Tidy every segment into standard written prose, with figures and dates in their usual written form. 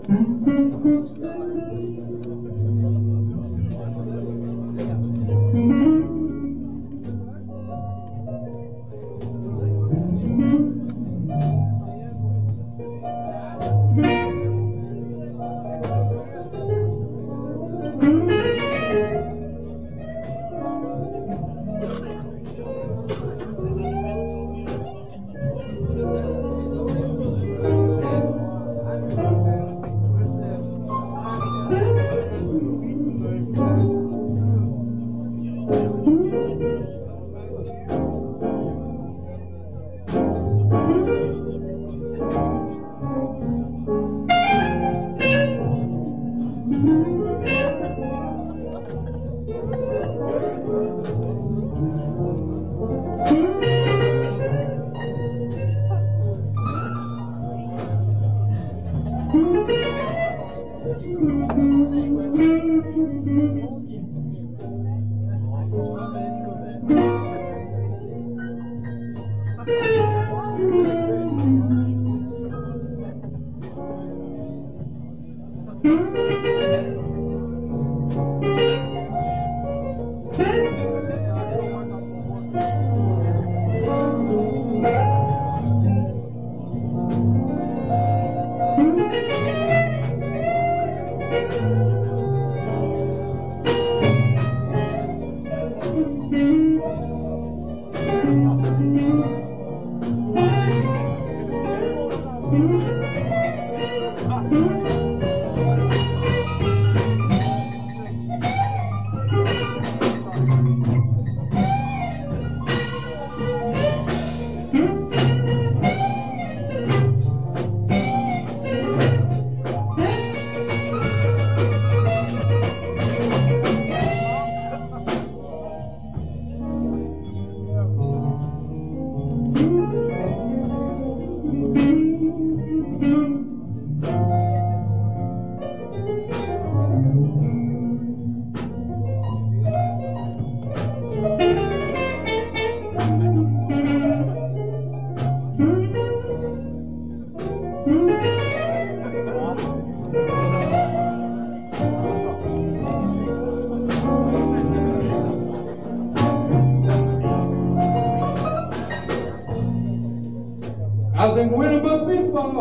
I think winter must be far,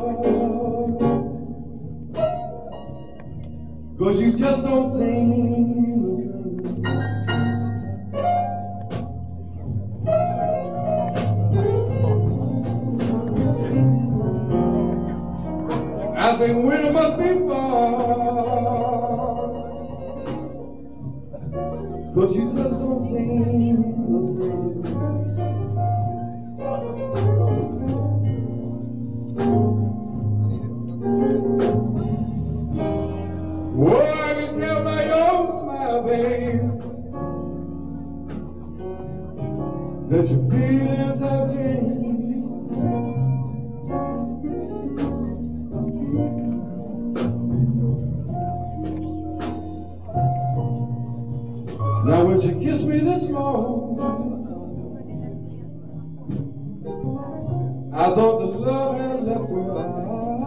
'cause you just don't seem the same. I think winter must be far, 'cause you just don't seem the same. Oh, I can tell by your smile, babe, that your feelings have changed. Now when she kissed me this morning, I thought the love had left her eyes.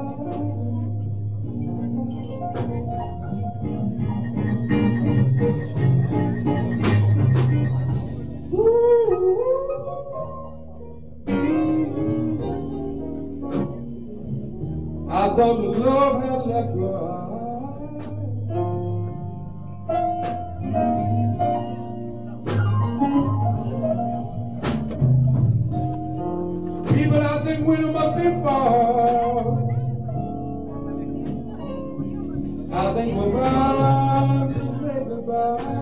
I thought the love had left her eyes. People, I think winter must be far. I think we're bound to say goodbye.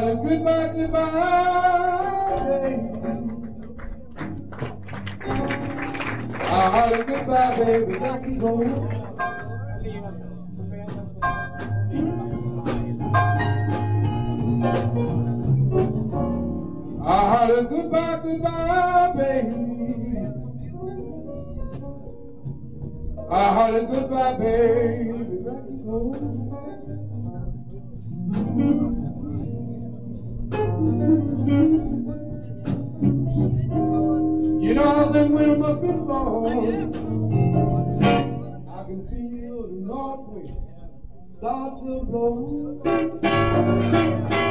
hollered goodbye, goodbye, baby. I hollered goodbye, baby, back you go. I hollered goodbye, goodbye, baby. I hollered goodbye, baby, back you go. You know how them winter must be falling. I can feel the north wind start to blow.